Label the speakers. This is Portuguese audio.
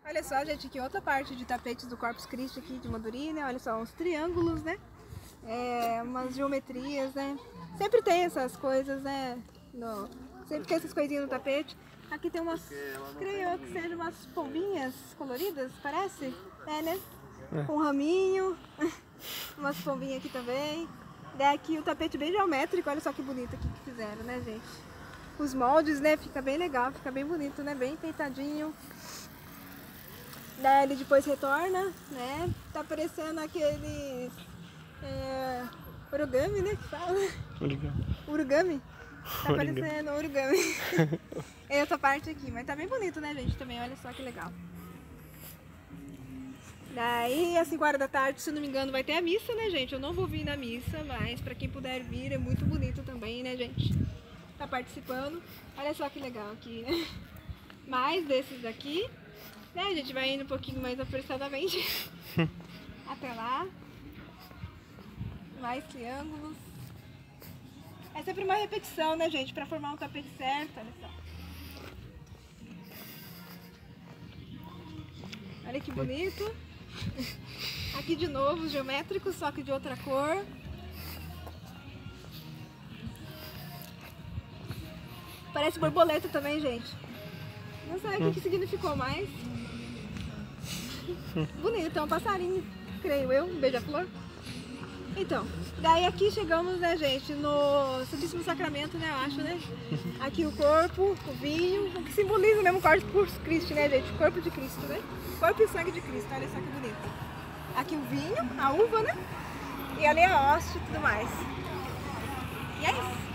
Speaker 1: Olha só, gente, aqui outra parte de tapetes do Corpus Christi aqui de Monduri, né? Olha só, uns triângulos, né? Umas geometrias, né? Sempre tem essas coisas, né? Sempre tem essas coisinhas no tapete. Aqui tem umas, creio eu que sejam umas pombinhas coloridas, parece? Né? Com um raminho, umas pombinhas aqui também. Daí aqui o tapete bem geométrico, olha só que bonito aqui que fizeram, né, gente? Os moldes, né, fica bem legal, fica bem bonito, né, bem enfeitadinho. Daí ele depois retorna, né, tá parecendo aqueles origami, né, que fala? Origami. Tá parecendo origami. É essa parte aqui, mas tá bem bonito, né, gente, também, olha só que legal. Daí, às 5 horas da tarde, se não me engano, vai ter a missa, né, gente? Eu não vou vir na missa, mas pra quem puder vir, é muito bonito também, né, gente? Tá participando. Olha só que legal aqui, né? Mais desses daqui. Né, a gente vai indo um pouquinho mais apressadamente. Até lá. Mais triângulos. É sempre uma repetição, né, gente? Pra formar um tapete certo, olha só. Olha que bonito. Aqui de novo, geométrico, só que de outra cor. Parece borboleta também, gente. Não sei o que significou mais. Bonito, é um passarinho, creio eu, um beija-flor. Então, daí aqui chegamos, né, gente, no Santíssimo Sacramento, né, eu acho, né? Aqui o corpo, o vinho, o que simboliza mesmo o Corpus Christi, né, gente? O corpo de Cristo, né? Corpo e sangue de Cristo, olha só que bonito. Aqui o vinho, a uva, né? E ali a hóstia e tudo mais. E é isso.